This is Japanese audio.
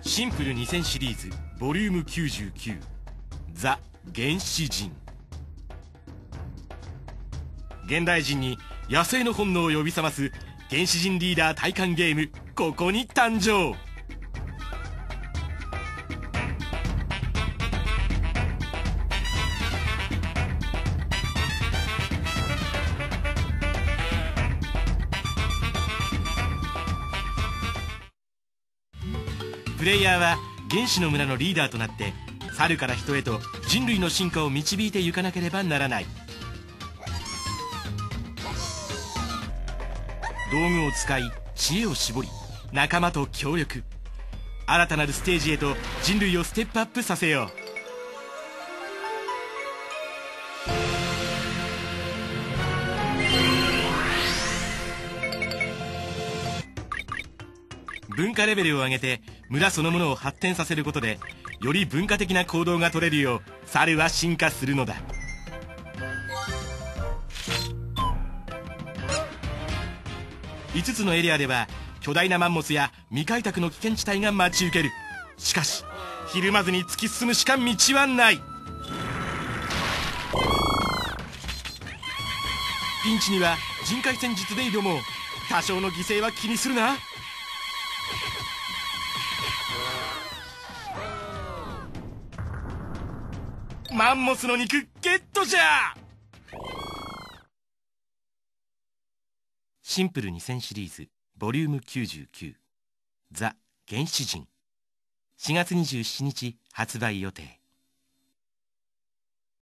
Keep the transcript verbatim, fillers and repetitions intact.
シンプルにせんシリーズボリュームきゅうじゅうきゅうザ・原始人。現代人に野生の本能を呼び覚ます原始人リーダー体感ゲーム、ここに誕生。プレイヤーは原始の村のリーダーとなって猿から人へと人類の進化を導いていかなければならない。道具を使い知恵を絞り仲間と協力、新たなるステージへと人類をステップアップさせよう。文化レベルを上げて村そのものを発展させることでより文化的な行動が取れるよう猿は進化するのだ。いつつのエリアでは巨大なマンモスや未開拓の危険地帯が待ち受ける。しかしひるまずに突き進むしか道はない。ピンチには人海戦術で挑もう。多少の犠牲は気にするな。マンモスの肉ゲットじゃ。シンプルにせんシリーズボリュームきゅうじゅうきゅうザ・原始人、しがつにじゅうしちにち発売予定。